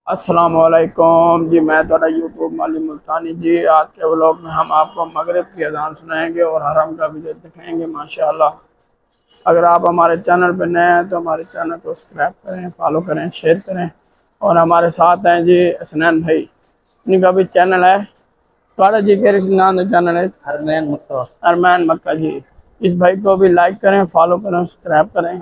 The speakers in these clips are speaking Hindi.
अस्सलामुअलैकुम जी। मैं थोड़ा यूट्यूब माली मुल्तानी जी। आज के व्लॉग में हम आपको मगरिब की अजान सुनाएंगे और हरम का विजिट दिखाएंगे माशाल्लाह। अगर आप हमारे चैनल पर नए हैं तो हमारे चैनल को सब्सक्राइब करें, फॉलो करें, शेयर करें। और हमारे साथ हैं जी हसनैन भाई, इनका भी चैनल है। थोड़ा जी के नाम चैनल है अरमान मक्का जी। इस भाई को भी लाइक करें, फॉलो करें, सब्सक्राइब करें।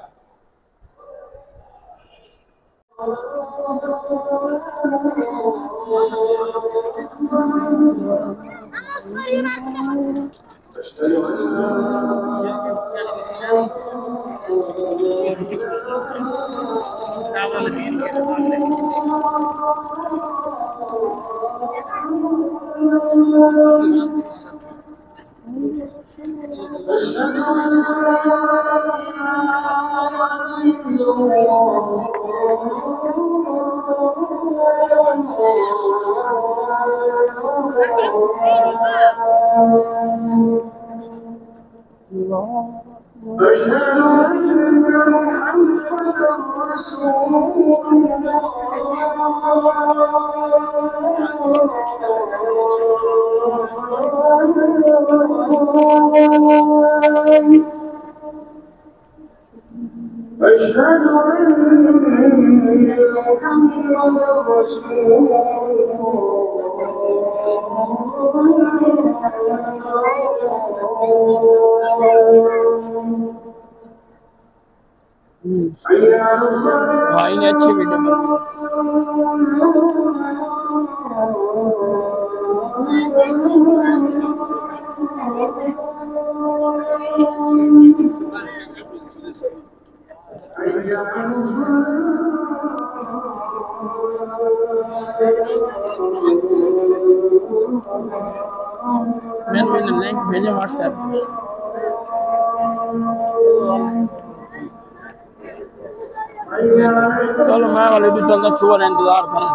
أشهد أن محمدا رسول الله أشهد أن محمدا رسول भाई ने अच्छी वीडियो मैंने लिंक भेजा व्हाट्सएप पे। चलो मैं वाले भी चलता छुआ इंतजार करें।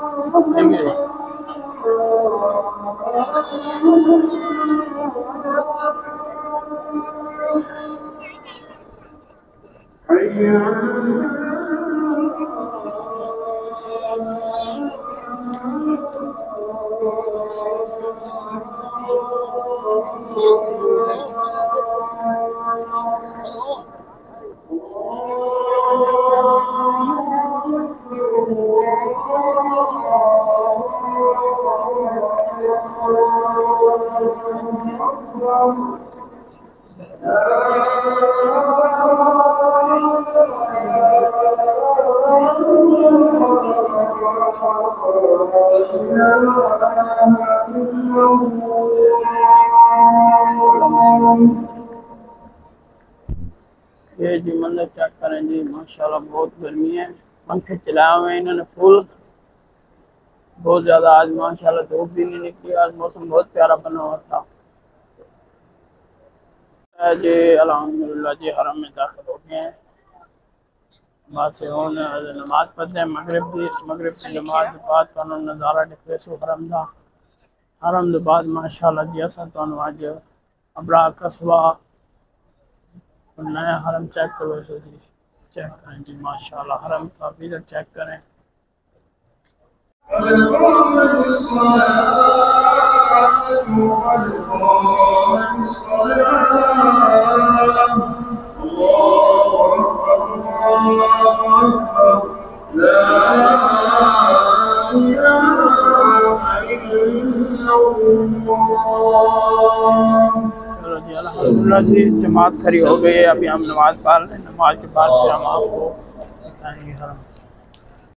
ये जी मंदिर चेक करें जी, माशाल्लाह बहुत गर्मी है। पंखे चलाए हुए हैं इन्होंने फुल, बहुत ज़्यादा। आज माशाल्लाह धूप भी नहीं निकली, आज मौसम बहुत प्यारा बना हुआ था जी। अल्हम्दुलिल्लाह जी हरम में दाखिल हो गए हैं। बस नमाज पढ़ते हैं मगरिब की नमाज के बाद तो नज़ारा दिखे सो हरम के बाद माशाल्लाह जी असा तो अज अबरा कस्बा नया हरम चेक करो जी। चेक करें जी माशाल्लाह, हरम का विजिट चेक करें। चलो जी अल्हम्दुलिल्लाह जी जमात खड़ी हो गई है। अभी हम नमाज पढ़ रहे हैं, नमाज के बाद फिर हम आपको बताएंगे हरम।